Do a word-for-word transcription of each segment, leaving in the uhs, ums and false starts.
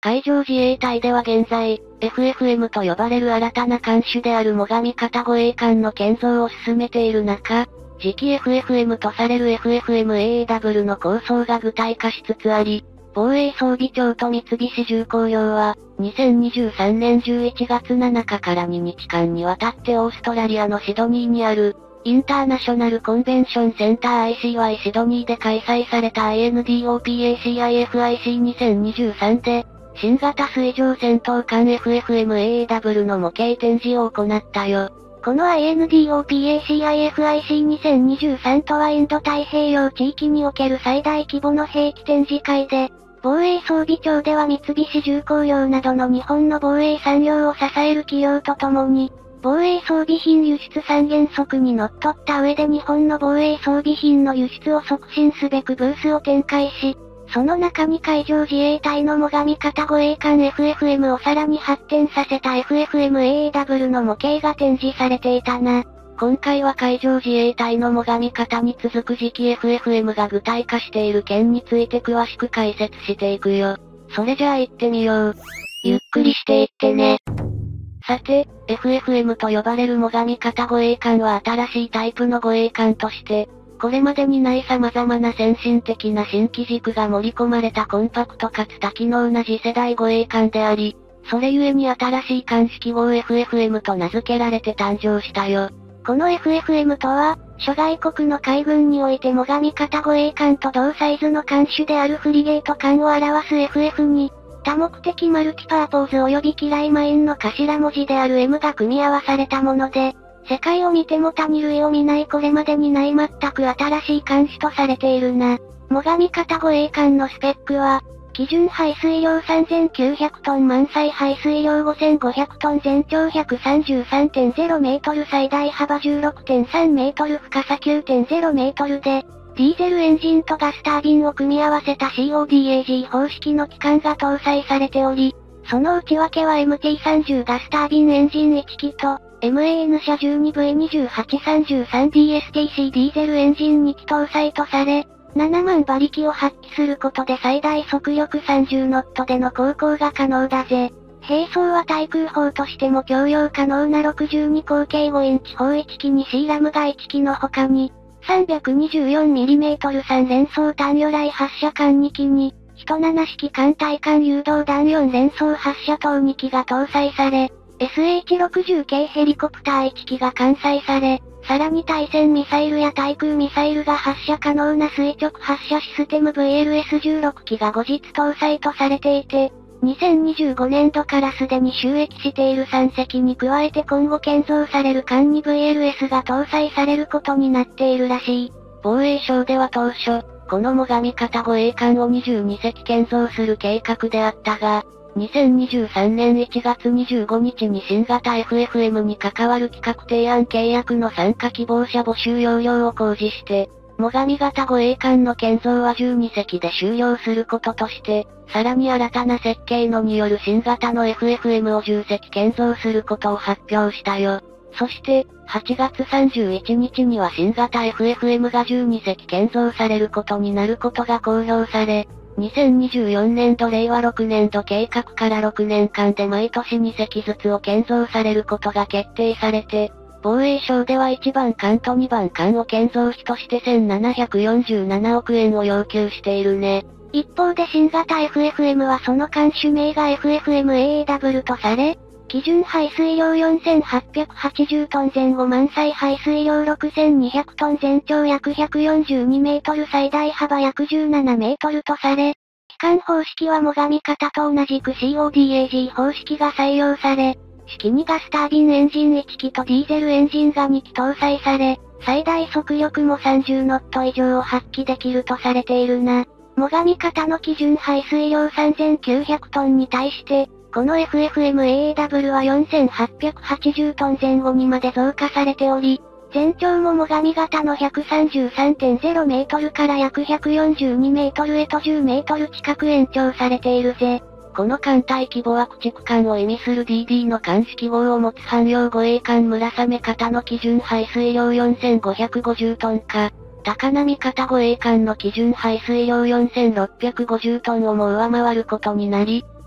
海上自衛隊では現在、エフエフエム と呼ばれる新たな艦種である最上方護衛艦の建造を進めている中、次期 エフエフエム とされる エフエフエムエーダブリュー の構想が具体化しつつあり、防衛装備庁と三菱重工業は、にせんにじゅうさんねんじゅういちがつなのかからににちかんにわたってオーストラリアのシドニーにある、インターナショナルコンベンションセンター アイシーワイ シドニーで開催された アイエヌディーオーピーエーシーアイエフアイシーにせんにじゅうさん で、新型水上戦闘艦 エフエフエムエーダブリュー の模型展示を行ったよ。 この アイエヌディーオーピーエーシーアイエフアイシーにせんにじゅうさん とはインド太平洋地域における最大規模の兵器展示会で、防衛装備庁では三菱重工業などの日本の防衛産業を支える企業とともに、防衛装備品輸出三原則にのっとった上で日本の防衛装備品の輸出を促進すべくブースを展開し、その中に海上自衛隊の最上方護衛艦 エフエフエム をさらに発展させた エフエフエムエーダブリュー の模型が展示されていたな。 今回は海上自衛隊の最上方に続く次期 エフエフエム が具体化している件について詳しく解説していくよ。それじゃあ行ってみよう。 ゆっくりしていってね。 さて、エフエフエム と呼ばれる最上方護衛艦は新しいタイプの護衛艦として、これまでにない様々な先進的な新機軸が盛り込まれたコンパクトかつ多機能な次世代護衛艦であり、それゆえに新しい艦式号 エフエフエム と名付けられて誕生したよ。 この エフエフエム とは、諸外国の海軍において最上方護衛艦と同サイズの艦種であるフリゲート艦を表す エフエフ に、多目的マルチパーポーズ及び機雷マインの頭文字である エム が組み合わされたもので、世界を見ても他に類を見ないこれまでにない全く新しい艦種とされているな。最上方護衛艦のスペックは、基準排水量さんぜんきゅうひゃくトン満載排水量ごせんごひゃくトン全長 ひゃくさんじゅうさんてんゼロメートル最大幅 じゅうろくてんさんメートル深さ きゅうてんゼロメートルで、ディーゼルエンジンとガスタービンを組み合わせた シーオーディーエージー 方式の機関が搭載されており、その内訳は エムティーさんじゅう ガスタービンエンジンいちきと、エムエーエヌ 車 じゅうにブイにじゅうはちさんじゅうさんディーエスティーシー ディーゼルエンジンにき搭載とされ、ななまん馬力を発揮することで最大速力さんじゅうノットでの航行が可能だぜ。兵装は対空砲としても供用可能なろくじゅうに口径ごインチ砲いちきに シーラムがいちきの他に、さんびゃくにじゅうよんミリメートルさん連装単魚雷発射管にきに、ひとなな式艦対艦誘導弾よん連装発射塔にきが搭載され、エスエイチろくじゅう 系ヘリコプターいちきが艦載され、さらに対戦ミサイルや対空ミサイルが発射可能な垂直発射システム ブイエルエスじゅうろく 機が後日搭載とされていて、にせんにじゅうごねんどからすでに就役しているさんせきに加えて今後建造される艦に ブイエルエス が搭載されることになっているらしい。 防衛省では当初、この最上方護衛艦をにじゅうにせき建造する計画であったが、にせんにじゅうさんねんいちがつにじゅうごにちに新型 エフエフエム に関わる企画提案契約の参加希望者募集要領を公示して、最上方護衛艦の建造はじゅうにせきで終了することとして、さらに新たな設計のによる新型の エフエフエム をじゅっせき建造することを発表したよ。そして、はちがつさんじゅういちにちには新型 エフエフエム がじゅうにせき建造されることになることが公表され、にせんにじゅうよねんどれいわろくねんど計画からろくねんかんで毎年にせきずつを建造されることが決定されて、防衛省ではいちばん艦とにばん艦を建造費としてせんななひゃくよんじゅうななおくえんを要求しているね。 一方で新型 エフエフエム はその艦種名が エフエフエムエーダブリュー とされ、基準排水量よんせんはっぴゃくはちじゅうトン前後満載排水量ろくせんにひゃくトン全長約ひゃくよんじゅうにメートル最大幅約じゅうななメートルとされ、機関方式は最上方と同じく シーオーディーエージー 方式が採用され、式にガスタービンエンジンいちきとディーゼルエンジンがにき搭載され、最大速力もさんじゅうノット以上を発揮できるとされているな。最上方の基準排水量さんぜんきゅうひゃくトンに対して、この エフエフエムエーダブリュー はよんせんはっぴゃくはちじゅうトン前後にまで増加されており、全長も最上方の ひゃくさんじゅうさんてんゼロメートルから約ひゃくよんじゅうにメートルへとじゅうメートル近く延長されているぜ。 この艦隊規模は駆逐艦を意味する ディーディー の艦式号を持つ汎用護衛艦村雨方の基準排水量よんせんごひゃくごじゅうトンか、高波方護衛艦の基準排水量よんせんろっぴゃくごじゅうトンをも上回ることになり、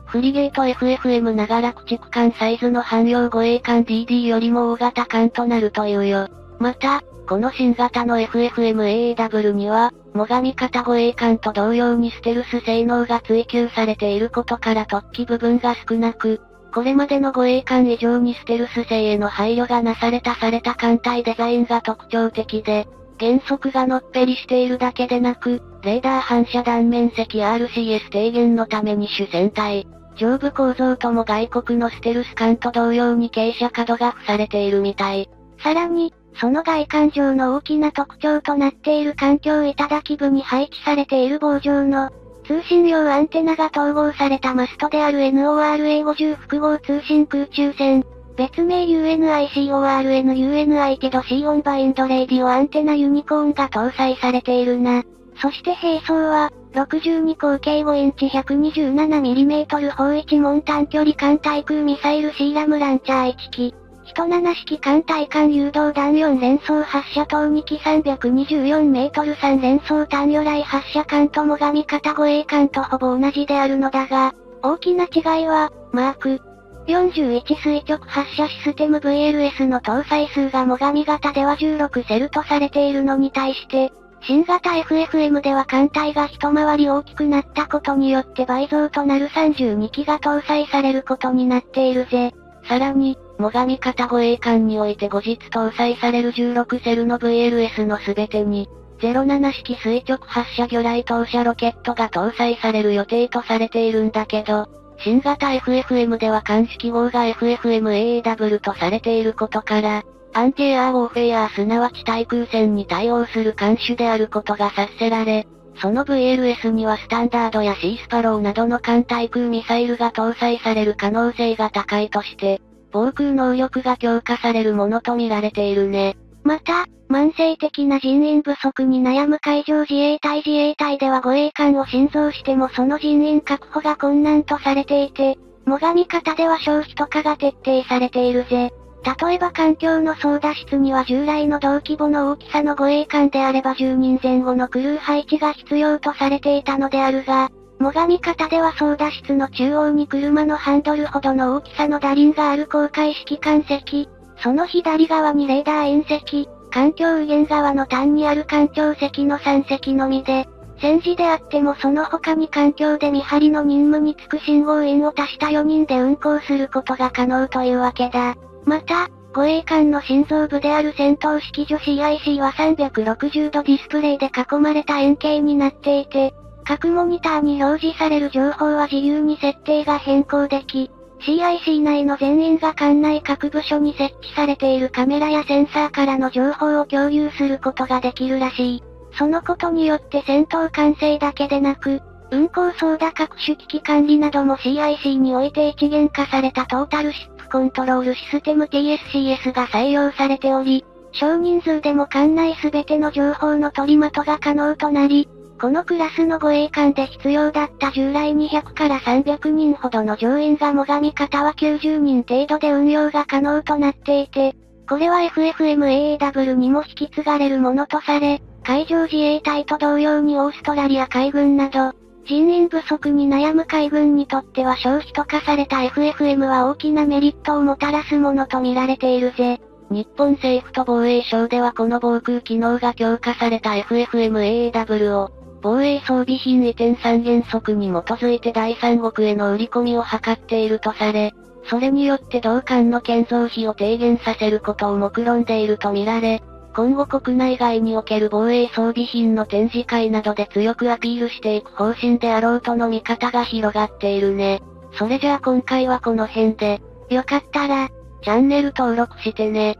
フリゲート エフエフエム 長ら駆逐艦サイズの汎用護衛艦 ディーディー よりも大型艦となるというよ。また、この新型の エフエフエムエーエーダブリュー には、最上型護衛艦と同様にステルス性能が追求されていることから突起部分が少なく、これまでの護衛艦以上にステルス性への配慮がなされたされた艦隊デザインが特徴的で、原則がのっぺりしているだけでなく、レーダー反射断面積 アールシーエス 低減のために主船体、上部構造とも外国のステルス艦と同様に傾斜角が付されているみたい。 さらに、その外観上の大きな特徴となっている環境頂部に配置されている棒状の通信用アンテナが統合されたマストである エヌオーアールエーごじゅう 複合通信空中線、別名 ユーエヌアイシーオーアールエヌ ユーエヌアイ ティド シーオンバインドレイディオアンテナユニコーンが搭載されているな。そして兵装は、ろくじゅうに口径ごインチ ひゃくにじゅうななミリメートル 砲いち門短距離艦対空ミサイルシーラムランチャーいち機。ひとなな式艦対艦誘導弾よん連装発射塔に機さんびゃくにじゅうよんメートルさん連装単魚雷発射艦と最上型護衛艦とほぼ同じであるのだが、大きな違いは、マークよんじゅういち垂直発射システム ブイエルエス の搭載数が最上型ではじゅうろくセルとされているのに対して、新型 エフエフエム では艦隊が一回り大きくなったことによって倍増となるさんじゅうに機が搭載されることになっているぜ。 さらに、最上型護衛艦において後日搭載されるじゅうろくセルの ブイエルエス のすべてに、ゼロなな式垂直発射魚雷投射ロケットが搭載される予定とされているんだけど、新型 エフエフエム では艦式号が エフエフエムエーエーダブリュー とされていることから、アンチエアーウォーフェアすなわち対空戦に対応する艦種であることが察せられ、その ブイエルエス にはスタンダードやシースパローなどの艦対空ミサイルが搭載される可能性が高いとして、防空能力が強化されるものと見られているね。 また、慢性的な人員不足に悩む海上自衛隊自衛隊では護衛艦を新造してもその人員確保が困難とされていて、最上型では消費とかが徹底されているぜ。例えば環境の操舵室には従来の同規模の大きさの護衛艦であればじゅうにん前後のクルー配置が必要とされていたのであるが、最上型では操舵室の中央に車のハンドルほどの大きさの舵輪がある高架式艦席、その左側にレーダー遠席、環境右舷側の端にある艦長席のさん席のみで、戦時であってもその他に環境で見張りの任務に就く信号員を足したよにんで運航することが可能というわけだ。また、護衛艦の心臓部である戦闘式所 シーアイシー はさんびゃくろくじゅうどディスプレイで囲まれた円形になっていて、各モニターに表示される情報は自由に設定が変更でき、シーアイシー 内の全員が艦内各部署に設置されているカメラやセンサーからの情報を共有することができるらしい。そのことによって戦闘管制だけでなく、運航操舵各種機器管理なども シーアイシー において一元化されたトータルシップコントロールシステム ティーエスシーエス が採用されており、少人数でも艦内すべての情報の取りまとが可能となり、このクラスの護衛艦で必要だった従来にひゃくからさんびゃくにんほどの乗員が最上型はきゅうじゅうにん程度で運用が可能となっていて、これは エフエフエムエーエーダブリュー にも引き継がれるものとされ、海上自衛隊と同様にオーストラリア海軍など、人員不足に悩む海軍にとっては消費と化された エフエフエム は大きなメリットをもたらすものと見られているぜ。 日本政府と防衛省ではこの防空機能が強化された エフエフエムエーエーダブリュー を、防衛装備品移転三原則に基づいて第三国への売り込みを図っているとされ、それによって同艦の建造費を低減させることを目論んでいるとみられ、今後国内外における防衛装備品の展示会などで強くアピールしていく方針であろうとの見方が広がっているね。それじゃあ今回はこの辺で、 よかったら、 チャンネル登録してね。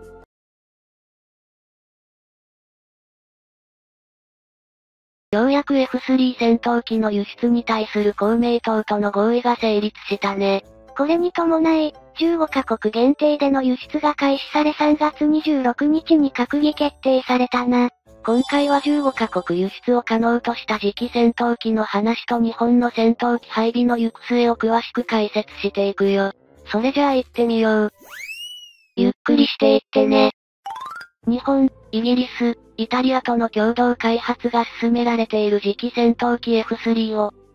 ようやく エフスリー 戦闘機の輸出に対する公明党との合意が成立したね。 これに伴い、じゅうごカ国限定での輸出が開始されさんがつにじゅうろくにちに閣議決定されたな。 今回はじゅうごカ国輸出を可能とした次期戦闘機の話と日本の戦闘機配備の行く末を詳しく解説していくよ。それじゃあ行ってみよう。ゆっくりしていってね。日本、イギリス、イタリアとの共同開発が進められている次期戦闘機 エフスリー を、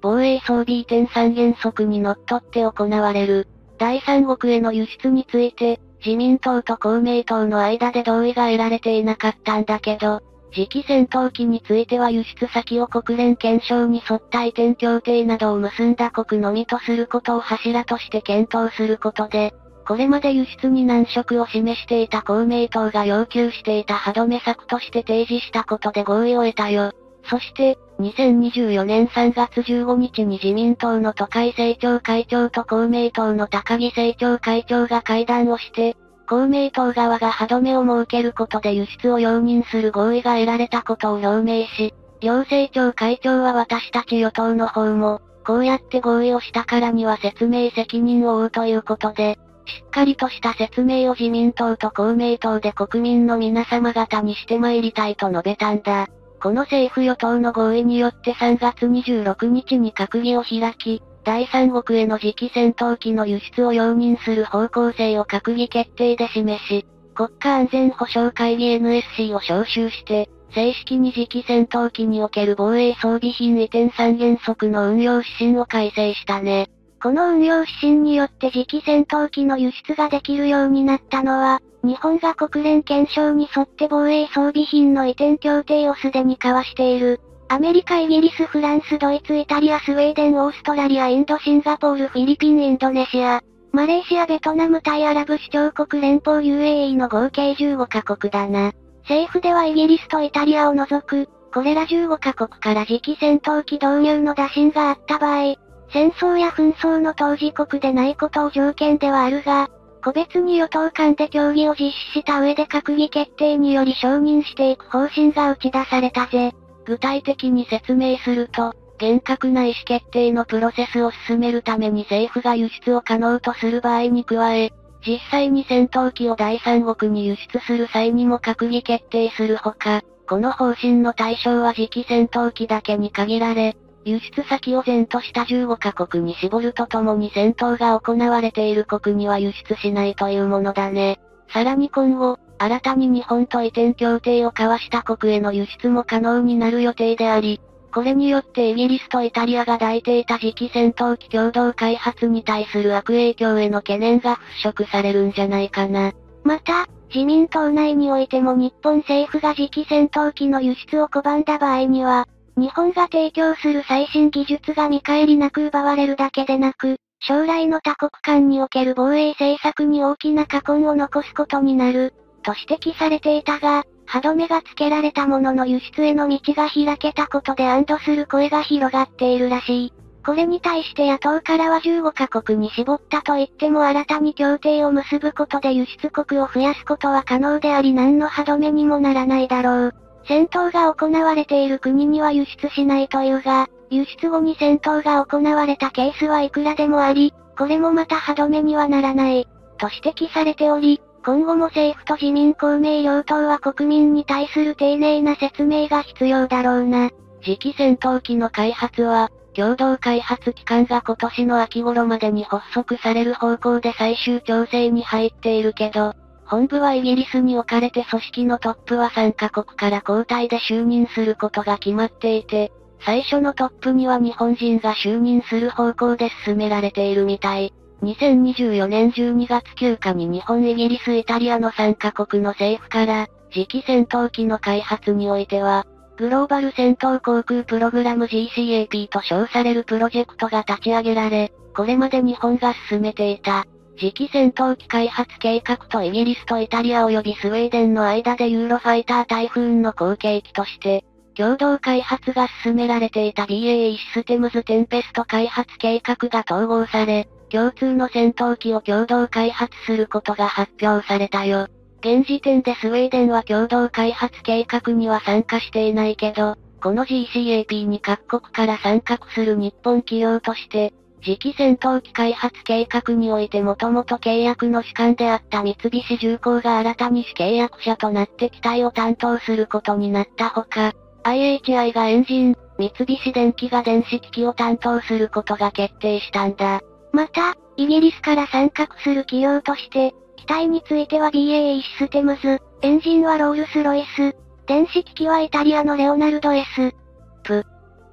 防衛装備移転三原則にのっとって行われる。第三国への輸出について、自民党と公明党の間で同意が得られていなかったんだけど、次期戦闘機については輸出先を国連憲章に沿った移転協定などを結んだ国のみとすることを柱として検討することで、これまで輸出に難色を示していた公明党が要求していた歯止め策として提示したことで合意を得たよ。そして、にせんにじゅうよねんさんがつじゅうごにちに自民党の都会政調会長と公明党の高木政調会長が会談をして、公明党側が歯止めを設けることで輸出を容認する合意が得られたことを表明し、両政調会長は私たち与党の方も、こうやって合意をしたからには説明責任を負うということで、しっかりとした説明を自民党と公明党で国民の皆様方にして参りたいと述べたんだ。この政府与党の合意によってさんがつにじゅうろくにちに閣議を開き、第三国への次期戦闘機の輸出を容認する方向性を閣議決定で示し、国家安全保障会議 エヌエスシー を招集して、正式に次期戦闘機における防衛装備品移転三原則の運用指針を改正したね。 この運用指針によって次期戦闘機の輸出ができるようになったのは、日本が国連憲章に沿って防衛装備品の移転協定をすでに交わしている。アメリカ、イギリス、フランス、ドイツ、イタリア、スウェーデン、オーストラリア、インド、シンガポール、フィリピン、インドネシア、マレーシア、ベトナム、タイ、アラブ首長国連邦 ユーエーイー の合計じゅうごカ国だな。政府ではイギリスとイタリアを除く、これらじゅうごカ国から次期戦闘機導入の打診があった場合、戦争や紛争の当事国でないことを条件ではあるが、個別に与党間で協議を実施した上で閣議決定により承認していく方針が打ち出されたぜ。 具体的に説明すると、厳格な意思決定のプロセスを進めるために政府が輸出を可能とする場合に加え、実際に戦闘機を第三国に輸出する際にも閣議決定するほか、この方針の対象は次期戦闘機だけに限られ、輸出先を前としたじゅうごカ国に絞るとともに戦闘が行われている国には輸出しないというものだね。さらに今後、新たに日本と移転協定を交わした国への輸出も可能になる予定であり、これによってイギリスとイタリアが抱いていた次期戦闘機共同開発に対する悪影響への懸念が払拭されるんじゃないかな。 また、自民党内においても日本政府が次期戦闘機の輸出を拒んだ場合には、日本が提供する最新技術が見返りなく奪われるだけでなく、将来の多国間における防衛政策に大きな禍根を残すことになる、と指摘されていたが、歯止めがつけられたものの輸出への道が開けたことで安堵する声が広がっているらしい。これに対して野党からはじゅうごカ国に絞ったと言っても新たに協定を結ぶことで輸出国を増やすことは可能であり何の歯止めにもならないだろう。戦闘が行われている国には輸出しないというが、輸出後に戦闘が行われたケースはいくらでもあり、これもまた歯止めにはならない、と指摘されており、今後も政府と自民公明両党は国民に対する丁寧な説明が必要だろうな。 次期戦闘機の開発は、共同開発機関が今年の秋頃までに発足される方向で最終調整に入っているけど、本部はイギリスに置かれて組織のトップはさんカ国から交代で就任することが決まっていて、最初のトップには日本人が就任する方向で進められているみたい。にせんにじゅうよねんじゅうにがつきゅうかに日本、イギリス、イタリアのさんカ国の政府から、次期戦闘機の開発においては、グローバル戦闘航空プログラム ジーシーエーピー と称されるプロジェクトが立ち上げられ、これまで日本が進めていた、次期戦闘機開発計画とイギリスとイタリア及びスウェーデンの間でユーロファイタータイフーンの後継機として、共同開発が進められていた ビーエーイー システムズテンペスト開発計画が統合され、共通の戦闘機を共同開発することが発表されたよ。現時点でスウェーデンは共同開発計画には参加していないけど、この ジーシーエーピー に各国から参画する日本企業として、次期戦闘機開発計画においてもともと契約の主幹であった三菱重工が新たに主契約者となって機体を担当することになったほか、アイエイチアイ がエンジン、三菱電機が電子機器を担当することが決定したんだ。 また、イギリスから参画する企業として、機体については ビーエーイー システムズ、エンジンはロールスロイス、電子機器はイタリアのレオナルド S。プ、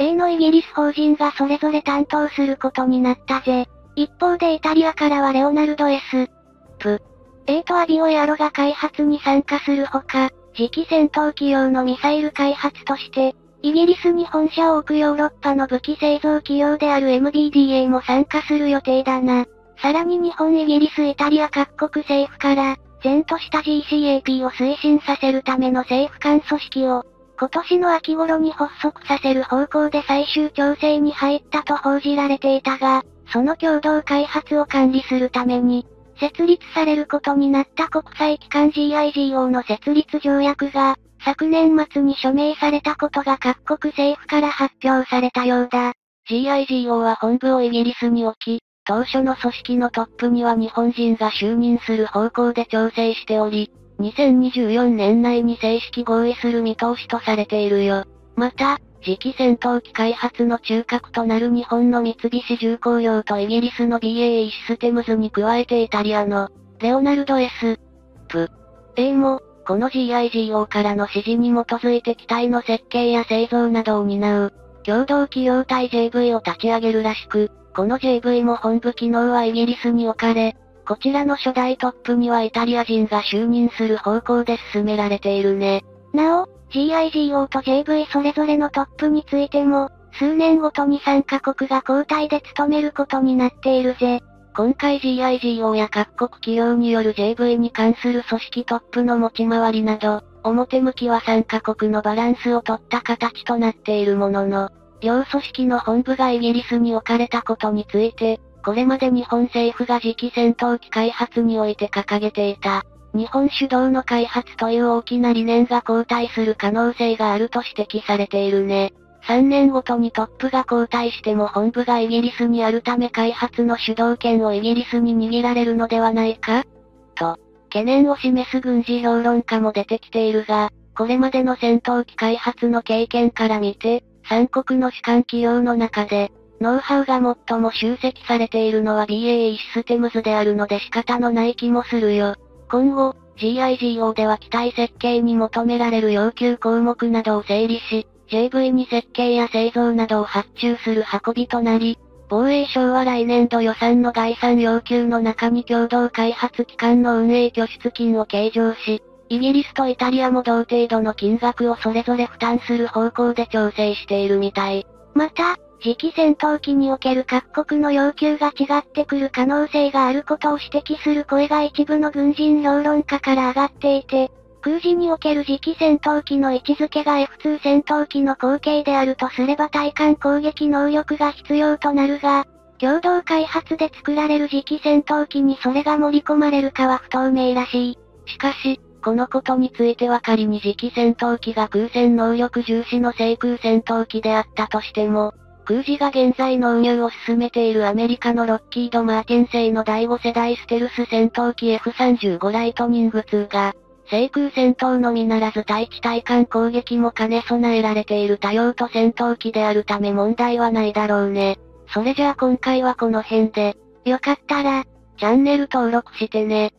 A のイギリス法人がそれぞれ担当することになったぜ。一方でイタリアからはレオナルド S。プ。A とアビオエアロが開発に参加するほか、次期戦闘機用のミサイル開発として、イギリスに本社を置くヨーロッパの武器製造企業である エムビーディーエー も参加する予定だな。さらに日本、イギリス、イタリア各国政府から、前とした ジーシーエーピー を推進させるための政府間組織を、今年の秋頃に発足させる方向で最終調整に入ったと報じられていたが、その共同開発を管理するために、設立されることになった国際機関 ジーアイジーオー の設立条約が、昨年末に署名されたことが各国政府から発表されたようだ。 ジーアイジーオー は本部をイギリスに置き、当初の組織のトップには日本人が就任する方向で調整しており、にせんにじゅうよねん内に正式合意する見通しとされているよ。また、次期戦闘機開発の中核となる日本の三菱重工業とイギリスの ビーエーイー システムズに加えてイタリアのレオナルド S。プ。A も、この ジーアイジーオー からの指示に基づいて機体の設計や製造などを担う、共同企業体 ジェイブイ を立ち上げるらしく、この ジェイブイ も本部機能はイギリスに置かれ、こちらの初代トップにはイタリア人が就任する方向で進められているね。 なお、ジーアイジーオー と ジェイブイ それぞれのトップについても、数年ごとにさんカ国が交代で務めることになっているぜ。 今回 ジーアイジーオー や各国企業による ジェイブイ に関する組織トップの持ち回りなど、表向きはさんカ国のバランスを取った形となっているものの、両組織の本部がイギリスに置かれたことについて、これまで日本政府が次期戦闘機開発において掲げていた、日本主導の開発という大きな理念が後退する可能性があると指摘されているね。さんねんごとにトップが交代しても本部がイギリスにあるため開発の主導権をイギリスに握られるのではないかと、懸念を示す軍事評論家も出てきているが、これまでの戦闘機開発の経験から見て、さん国の主管企業の中で、ノウハウが最も集積されているのは ビーエーイー システムズであるので仕方のない気もするよ。今後、ジーアイジーオー では機体設計に求められる要求項目などを整理し、ジェイブイ に設計や製造などを発注する運びとなり、防衛省は来年度予算の概算要求の中に共同開発機関の運営拠出金を計上し、イギリスとイタリアも同程度の金額をそれぞれ負担する方向で調整しているみたい。 また、次期戦闘機における各国の要求が違ってくる可能性があることを指摘する声が一部の軍人評論家から上がっていて、空自における次期戦闘機の位置づけが エフツー 戦闘機の後継であるとすれば対艦攻撃能力が必要となるが、共同開発で作られる次期戦闘機にそれが盛り込まれるかは不透明らしい。 しかし、このことについては仮に次期戦闘機が空戦能力重視の制空戦闘機であったとしても、空自が現在納入を進めているアメリカのロッキード・マーティン製のだいご世代ステルス戦闘機 エフさんじゅうご ライトニングツーが、制空戦闘のみならず対地対艦攻撃も兼ね備えられている多用途戦闘機であるため問題はないだろうね。それじゃあ今回はこの辺で、 よかったら、 チャンネル登録してね。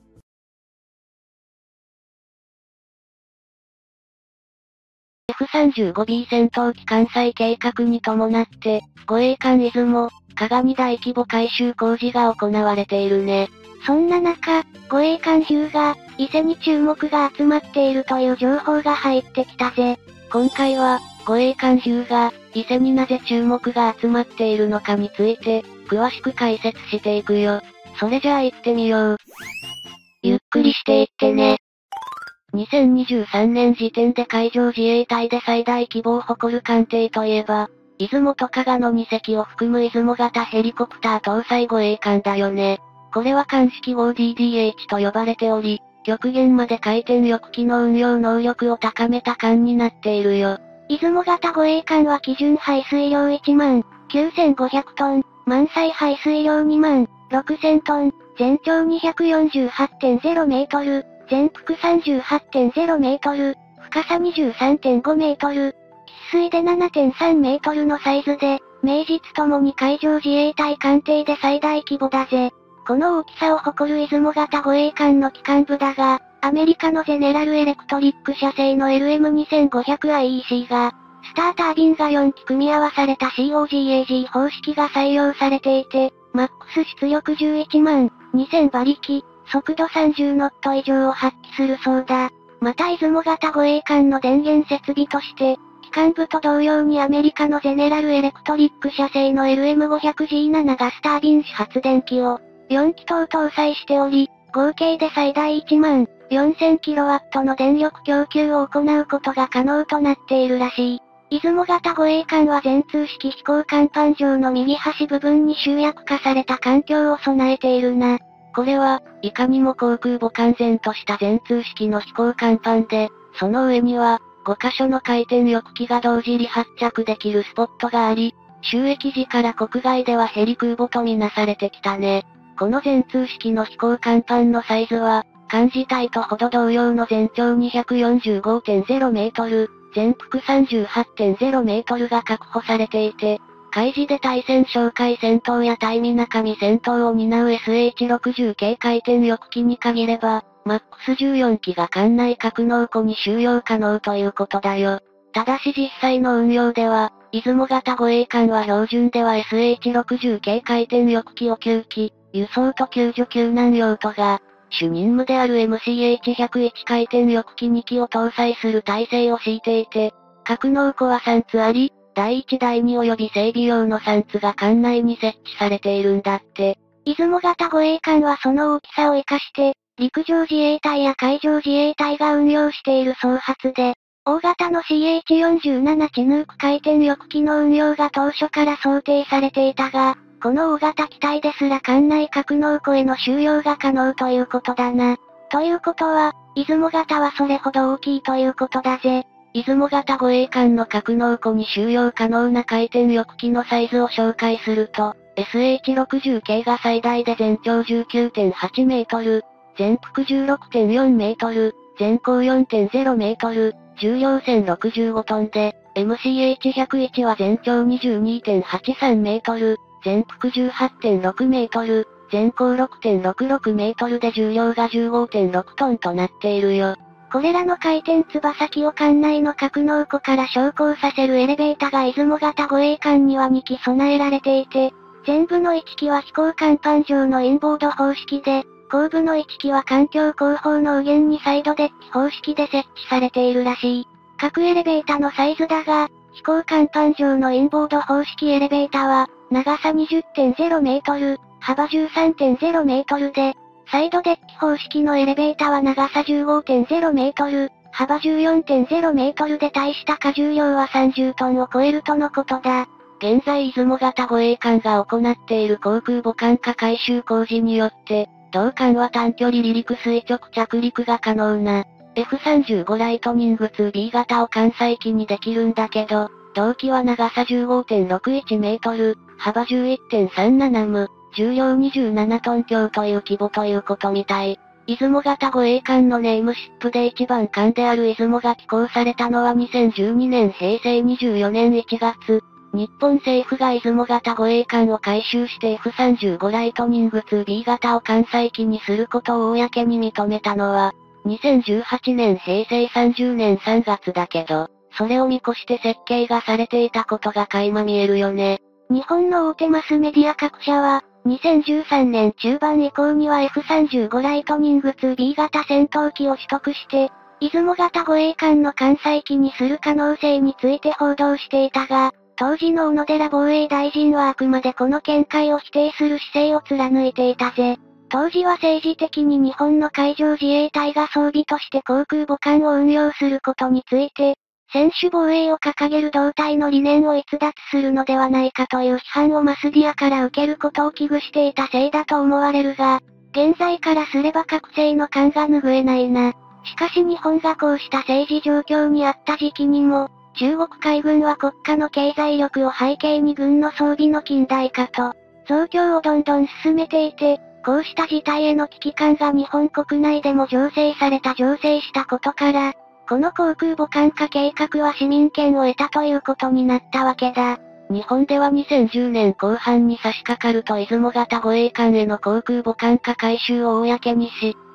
エフさんじゅうごビー 戦闘機艦載計画に伴って、護衛艦出雲、加賀に大規模改修工事が行われているね。 そんな中、護衛艦ヒューガ、伊勢に注目が集まっているという情報が入ってきたぜ。 今回は、護衛艦ヒューガ、伊勢になぜ注目が集まっているのかについて、詳しく解説していくよ。それじゃあ行ってみよう。ゆっくりしていってね。にせんにじゅうさんねん時点で海上自衛隊で最大規模を誇る艦艇といえば、出雲と加賀のに隻を含む出雲型ヘリコプター搭載護衛艦だよね。これは艦式号 ディーディーエイチ と呼ばれており、極限まで回転翼機の運用能力を高めた艦になっているよ。 出雲型護衛艦は基準排水量いちまんきゅうせんごひゃくトン、満載排水量にまんろくせんトン、全長 にひゃくよんじゅうはちてんゼロメートル、全幅 さんじゅうはちてんゼロメートル、深さ にじゅうさんてんごメートル、喫水で ななてんさんメートルのサイズで、名実ともに海上自衛隊艦艇で最大規模だぜ。この大きさを誇る出雲型護衛艦の機関部だが、アメリカのゼネラルエレクトリック社製の エルエムにせんごひゃくアイイーシー が、 スタータービンがよんき組み合わされた シーオージーエージー 方式が採用されていて、マックス出力じゅういちまんにせんばりき、速度さんじゅうノット以上を発揮するそうだ。また出雲型護衛艦の電源設備として、機関部と同様にアメリカのゼネラルエレクトリック社製の エルエムごひゃくジーセブン ガスタービン子発電機をよんきとう搭載しており、合計で最大いちまんよんせんキロワットの電力供給を行うことが可能となっているらしい。出雲型護衛艦は全通式飛行甲板上の右端部分に集約化された環境を備えているな。 これは、いかにも航空母艦然とした全通式の飛行甲板で、その上には、ごかしょの回転翼機が同時離発着できるスポットがあり、収益時から国外ではヘリ空母とみなされてきたね。この全通式の飛行甲板のサイズは、艦自体とほど同様の全長 にひゃくよんじゅうごてんゼロメートル、全幅 さんじゅうはちてんゼロメートルが確保されていて、海事で対戦哨戒戦闘や対水上戦闘を担う エスエイチろくじゅう 系回転翼機に限れば、マックスじゅうよんきが艦内格納庫に収容可能ということだよ。ただし実際の運用では、出雲型護衛艦は標準では エスエイチろくじゅう 系回転翼機をきゅうき、輸送と救助救難用途が、主任務である エムシーエイチひゃくいち 回転翼機にきを搭載する体制を敷いていて、格納庫はさんつあり、だいいちだいに及び整備用のさんつが艦内に設置されているんだって。 出雲型護衛艦はその大きさを活かして、陸上自衛隊や海上自衛隊が運用している総発で、大型の シーエイチよんじゅうなな チヌーク回転翼機の運用が当初から想定されていたが、この大型機体ですら艦内格納庫への収容が可能ということだな。ということは、出雲型はそれほど大きいということだぜ。 出雲型護衛艦の格納庫に収容可能な回転翼機のサイズを紹介すると、エスエイチろくじゅう 系が最大で全長 じゅうきゅうてんはちメートル、全幅 じゅうろくてんよんメートル、全高 よんてんゼロメートル、重量せんろくじゅうごトンで、エムシーエイチひゃくいち は全長 にじゅうにてんはちさんメートル、全幅 じゅうはちてんろくメートル、全高 ろくてんろくろくメートルで重量が じゅうごてんろくトンとなっているよ。 これらの回転翼機を艦内の格納庫から昇降させるエレベータが出雲型護衛艦にはにき備えられていて、前部のいっきは飛行甲板上のインボード方式で、後部のいっきは環境後方の右舷にサイドデッキ方式で設置されているらしい。各エレベータのサイズだが、飛行甲板上のインボード方式エレベータは、長さ にじゅってんゼロメートル、幅 じゅうさんてんゼロメートルで、サイドデッキ方式のエレベータは長さ じゅうごてんゼロメートル、幅 じゅうよんてんゼロメートルで対した荷重量はさんじゅうトンを超えるとのことだ。 現在出雲型護衛艦が行っている航空母艦化改修工事によって、同艦は短距離離陸垂直着陸が可能な、エフさんじゅうご ライトニング ツービー 型を艦載機にできるんだけど、同機は長さ じゅうごてんろくいちメートル、幅 じゅういってんさんななム、重量にじゅうななトン強という規模ということみたい。出雲型護衛艦のネームシップで一番艦である出雲が寄港されたのはにせんじゅうにねんへいせいにじゅうよねんいちがつ。日本政府が出雲型護衛艦を改修して エフさんじゅうご ライトニング ツービー 型を艦載機にすることを公に認めたのは、にせんじゅうはちねんへいせいさんじゅうねんさんがつだけど、それを見越して設計がされていたことが垣間見えるよね。 日本の大手マスメディア各社は、にせんじゅうさんねん中盤以降には エフさんじゅうご ライトニング ツービー 型戦闘機を取得して、出雲型護衛艦の艦載機にする可能性について報道していたが、当時の小野寺防衛大臣はあくまでこの見解を否定する姿勢を貫いていたぜ。当時は政治的に日本の海上自衛隊が装備として航空母艦を運用することについて、専守防衛を掲げる同体の理念を逸脱するのではないかという批判をマスディアから受けることを危惧していたせいだと思われるが、現在からすれば覚醒の感が拭えないな。しかし日本がこうした政治状況にあった時期にも、中国海軍は国家の経済力を背景に軍の装備の近代化と増強をどんどん進めていて、こうした事態への危機感が日本国内でも醸成された醸成したことから、この航空母艦化計画は市民権を得たということになったわけだ。 日本ではにせんじゅうねんこう半に差し掛かると出雲型護衛艦への航空母艦化改修を公にし、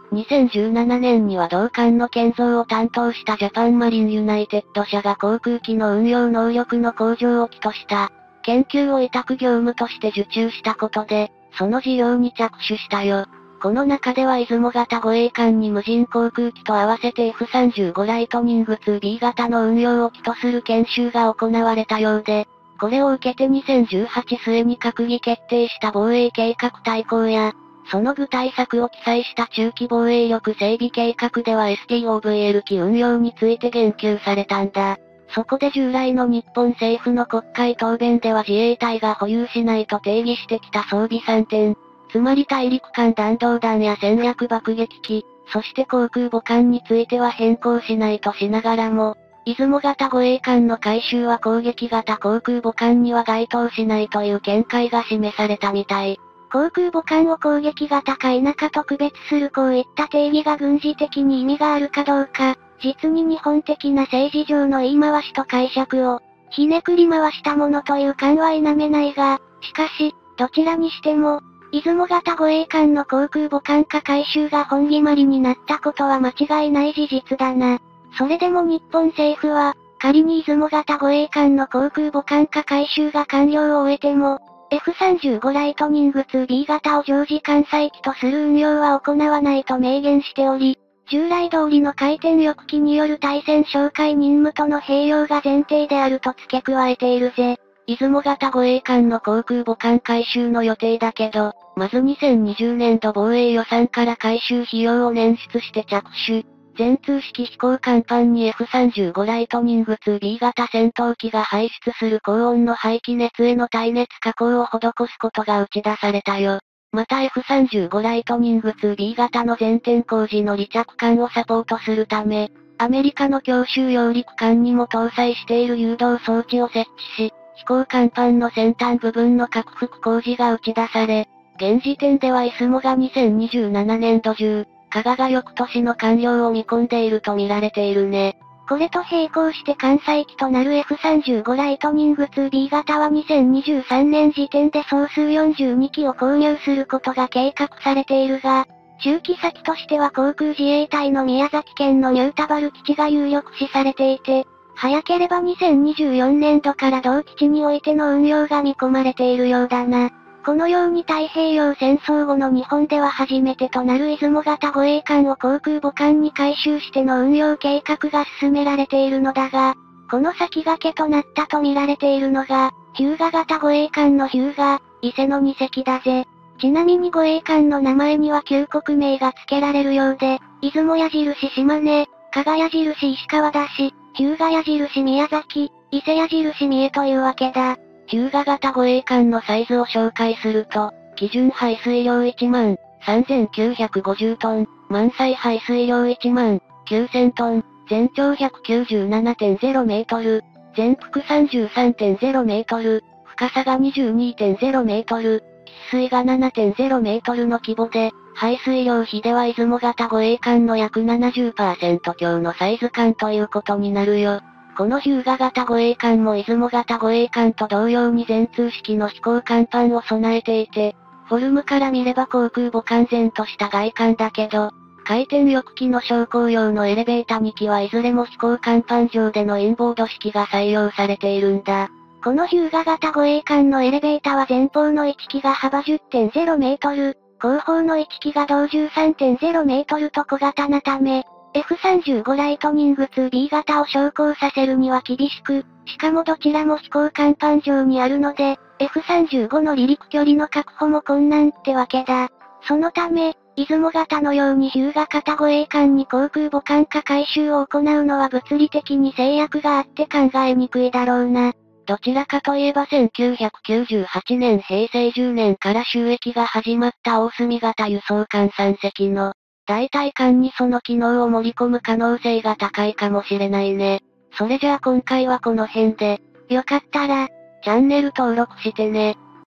にせんじゅうななねんには同艦の建造を担当したジャパンマリンユナイテッド社が航空機の運用能力の向上を起とした研究を委託業務として受注したことで、その事業に着手したよ。この中では出雲型護衛艦に無人航空機と合わせて エフさんじゅうご ライトニング ツービー 型の運用を起とする研修が行われたようで、これを受けてにせんじゅうはち末に閣議決定した防衛計画大綱や、その具体策を記載した中期防衛力整備計画では エスティーオーブイエル 機運用について言及されたんだ。そこで従来の日本政府の国会答弁では自衛隊が保有しないと定義してきた装備さんてん、つまり大陸間弾道弾や戦略爆撃機、そして航空母艦については変更しないとしながらも、出雲型護衛艦の改修は攻撃型航空母艦には該当しないという見解が示されたみたい。 航空母艦を攻撃型か否かと区別するこういった定義が軍事的に意味があるかどうか、実に日本的な政治上の言い回しと解釈を、ひねくり回したものという感は否めないが、しかし、どちらにしても、出雲型護衛艦の航空母艦化改修が本決まりになったことは間違いない事実だな。それでも日本政府は、仮に出雲型護衛艦の航空母艦化改修が完了を終えても、エフさんじゅうご ライトニング ツービー 型を常時艦載機とする運用は行わないと明言しており、従来通りの回転翼機による対戦哨戒任務との併用が前提であると付け加えているぜ。 出雲型護衛艦の航空母艦改修の予定だけど、まずにせんにじゅうねんど防衛予算から改修費用を捻出して着手。全通式飛行甲板に エフさんじゅうご ライトニング ツービー 型戦闘機が排出する高温の排気熱への耐熱加工を施すことが打ち出されたよ。また エフさんじゅうご ライトニング ツービー 型の全天工時の離着艦をサポートするため、アメリカの強襲揚陸艦にも搭載している誘導装置を設置し、飛行甲板の先端部分の拡幅工事が打ち出され、現時点では出雲がにせんにじゅうななねんど中、加賀が翌年の完了を見込んでいると見られているね。 これと並行して艦載機となる エフさんじゅうご ライトニング ツービー 型はにせんにじゅうさんねん時点で総数よんじゅうにきを購入することが計画されているが、中期先としては航空自衛隊の宮崎県のニュータバル基地が有力視されていて、早ければにせんにじゅうよねんどから同基地においての運用が見込まれているようだな。このように太平洋戦争後の日本では初めてとなる出雲型護衛艦を航空母艦に改修しての運用計画が進められているのだが、この先駆けとなったと見られているのが、日向型護衛艦の日向、伊勢のにせきだぜ。ちなみに護衛艦の名前には旧国名が付けられるようで、出雲矢印島根、加賀矢印石川だし、日向矢印宮崎、伊勢矢印三重というわけだ。 日向型護衛艦のサイズを紹介すると、基準排水量いちまんさんぜんきゅうひゃくごじゅうトン、満載排水量いちまんきゅうせんトン、全長 ひゃくきゅうじゅうななてんゼロメートル、全幅 さんじゅうさんてんゼロメートル、深さが にじゅうにてんゼロメートル、喫水が ななてんゼロメートルの規模で、排水量比では出雲型護衛艦の約 ななじゅっパーセント 強のサイズ感ということになるよ。この日向型護衛艦も出雲型護衛艦と同様に全通式の飛行甲板を備えていて、フォルムから見れば航空母艦然とした外観だけど、回転翼機の昇降用のエレベータにきはいずれも飛行甲板上でのインボード式が採用されているんだ。 この日向型護衛艦のエレベータは前方のいちきが幅 じゅってんゼロメートル、後方のいちきが同 じゅうさんてんゼロメートルと小型なため、エフさんじゅうご ライトニング ツービー 型を昇降させるには厳しく、しかもどちらも飛行甲板上にあるので、エフさんじゅうご の離陸距離の確保も困難ってわけだ。そのため、出雲型のように日向型護衛艦に航空母艦化改修を行うのは物理的に制約があって考えにくいだろうな。 どちらかといえばせんきゅうひゃくきゅうじゅうはちねん平成じゅうねんから収益が始まった大隅型輸送艦さんせきの代替艦にその機能を盛り込む可能性が高いかもしれないね。それじゃあ今回はこの辺で、 よかったら、 チャンネル登録してね。